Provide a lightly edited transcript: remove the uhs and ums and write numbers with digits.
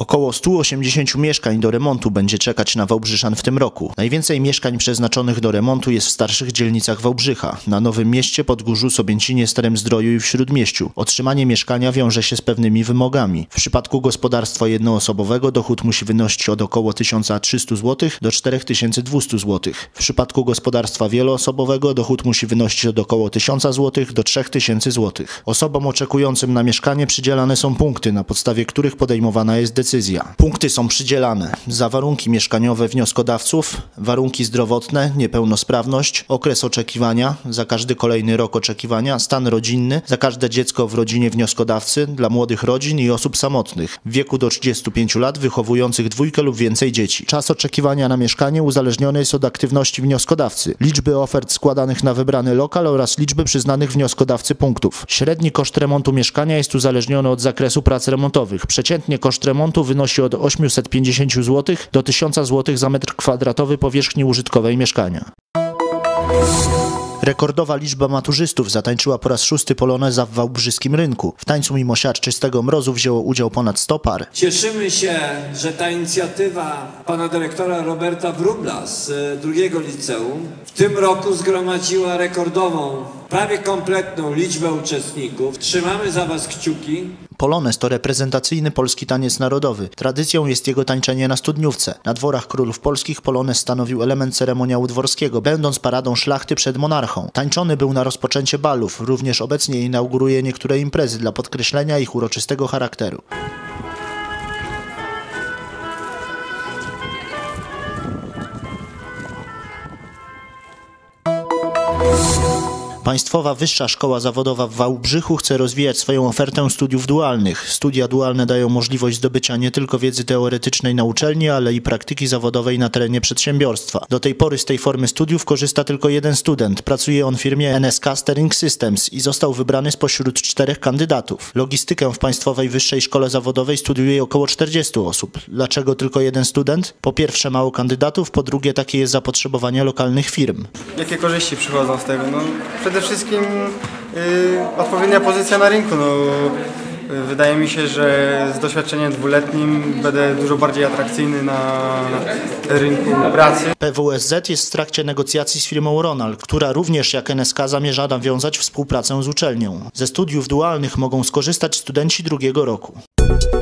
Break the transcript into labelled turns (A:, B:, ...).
A: Około 180 mieszkań do remontu będzie czekać na Wałbrzyszan w tym roku. Najwięcej mieszkań przeznaczonych do remontu jest w starszych dzielnicach Wałbrzycha, na Nowym Mieście, Podgórzu, Sobięcinie, Starym Zdroju i w Śródmieściu. Otrzymanie mieszkania wiąże się z pewnymi wymogami. W przypadku gospodarstwa jednoosobowego dochód musi wynosić od około 1300 zł do 4200 zł. W przypadku gospodarstwa wieloosobowego dochód musi wynosić od około 1000 zł do 3000 zł. Osobom oczekującym na mieszkanie przydzielane są punkty, na podstawie których podejmowana jest decyzja. Punkty są przydzielane za warunki mieszkaniowe wnioskodawców, warunki zdrowotne, niepełnosprawność, okres oczekiwania, za każdy kolejny rok oczekiwania, stan rodzinny, za każde dziecko w rodzinie wnioskodawcy, dla młodych rodzin i osób samotnych w wieku do 35 lat wychowujących dwójkę lub więcej dzieci. Czas oczekiwania na mieszkanie uzależniony jest od aktywności wnioskodawcy, liczby ofert składanych na wybrany lokal oraz liczby przyznanych wnioskodawcy punktów. Średni koszt remontu mieszkania jest uzależniony od zakresu prac remontowych. Przeciętnie koszt remontu wynosi od 850 zł do 1000 zł za metr kwadratowy powierzchni użytkowej mieszkania. Rekordowa liczba maturzystów zatańczyła po raz 6. poloneza w wałbrzyskim rynku. W tańcu mimo siarczystego mrozu wzięło udział ponad 100 par.
B: Cieszymy się, że ta inicjatywa pana dyrektora Roberta Wróbla z drugiego liceum w tym roku zgromadziła rekordową, prawie kompletną liczbę uczestników. Trzymamy za was kciuki.
A: Polonez to reprezentacyjny polski taniec narodowy. Tradycją jest jego tańczenie na studniówce. Na dworach królów polskich polonez stanowił element ceremoniału dworskiego, będąc paradą szlachty przed monarchą. Tańczony był na rozpoczęcie balów, również obecnie inauguruje niektóre imprezy dla podkreślenia ich uroczystego charakteru. Państwowa Wyższa Szkoła Zawodowa w Wałbrzychu chce rozwijać swoją ofertę studiów dualnych. Studia dualne dają możliwość zdobycia nie tylko wiedzy teoretycznej na uczelni, ale i praktyki zawodowej na terenie przedsiębiorstwa. Do tej pory z tej formy studiów korzysta tylko jeden student. Pracuje on w firmie NSK Steering Systems i został wybrany spośród 4 kandydatów. Logistykę w Państwowej Wyższej Szkole Zawodowej studiuje około 40 osób. Dlaczego tylko jeden student? Po pierwsze mało kandydatów, po drugie takie jest zapotrzebowanie lokalnych firm.
C: Jakie korzyści przychodzą z tego? Przede wszystkim odpowiednia pozycja na rynku. Wydaje mi się, że z doświadczeniem dwuletnim będę dużo bardziej atrakcyjny na rynku pracy.
A: PWSZ jest w trakcie negocjacji z firmą Ronald, która również jak NSK zamierza nawiązać współpracę z uczelnią. Ze studiów dualnych mogą skorzystać studenci drugiego roku.